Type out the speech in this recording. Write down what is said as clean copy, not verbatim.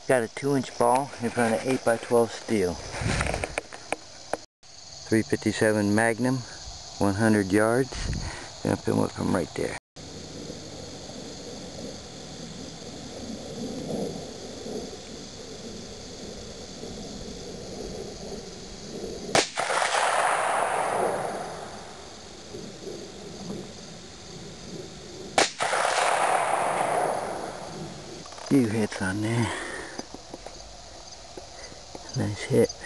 Got a 2-inch ball in front of 8x12 steel. 357 Magnum, 100 yards. Gonna film it from right there. Few hits on there. Nice hit.